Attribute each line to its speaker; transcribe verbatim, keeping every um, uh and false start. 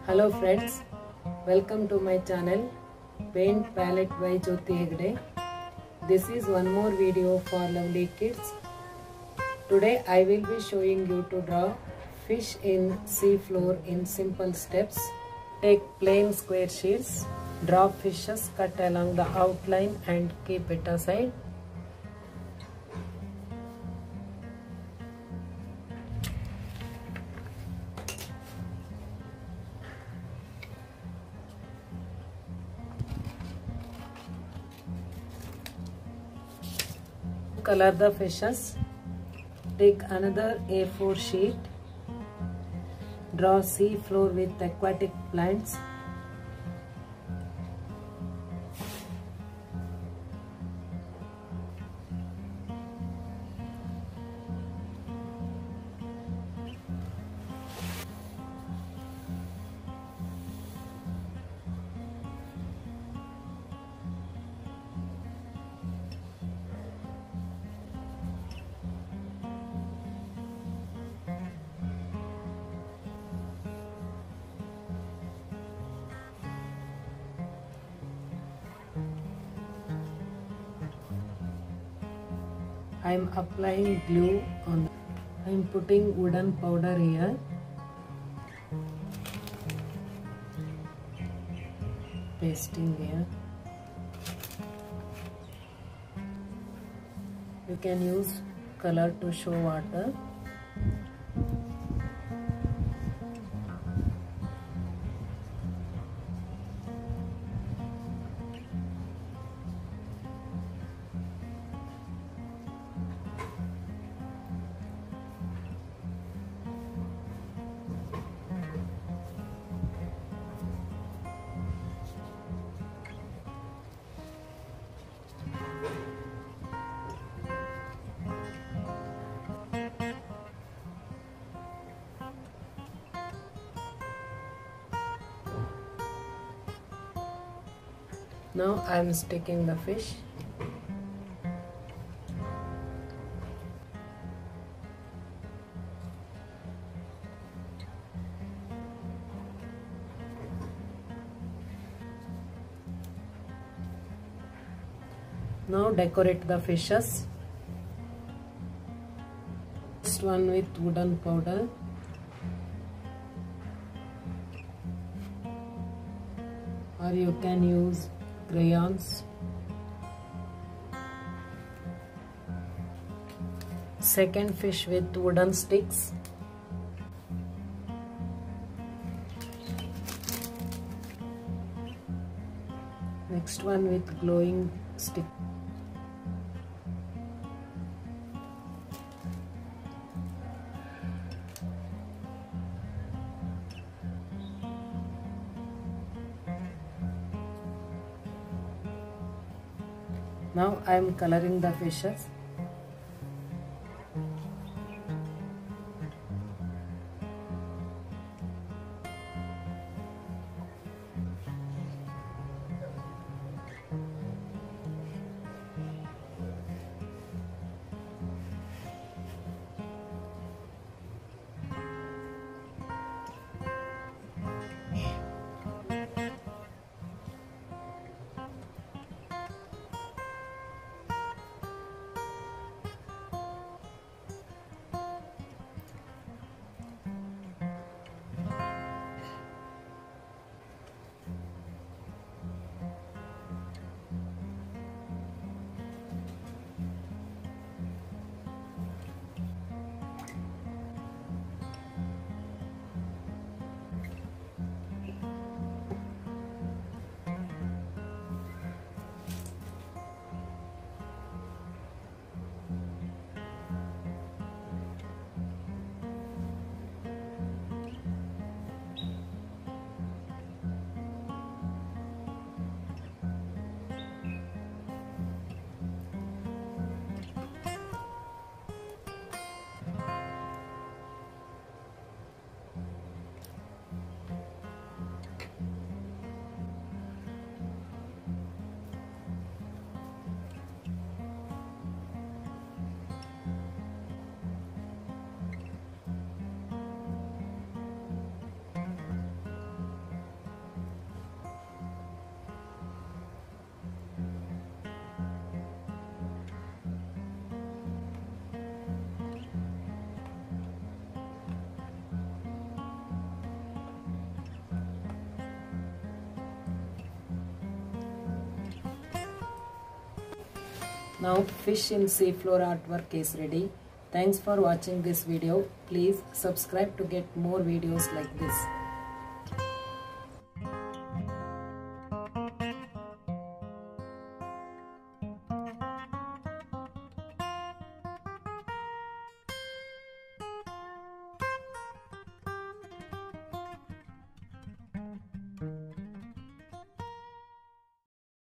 Speaker 1: Hello friends, welcome to my channel Paint Palette by Jyoti Hegde. This is one more video for lovely kids. Today I will be showing you to draw fish in sea floor in simple steps. Take plain square sheets, draw fishes cut along the outline and keep it aside. Color the fishes. Take another A four sheet. Draw sea floor with aquatic plants. I am applying glue on. I am putting wooden powder here. Pasting here. You can use color to show water. Now I am sticking the fish. Now decorate the fishes. Next one with wooden powder. Or you can use crayons. Second fish with wooden sticks. Next one with glowing stick. Now I am coloring the fishes. Now fish in seafloor artwork is ready. Thanks for watching this video. Please subscribe to get more videos like this.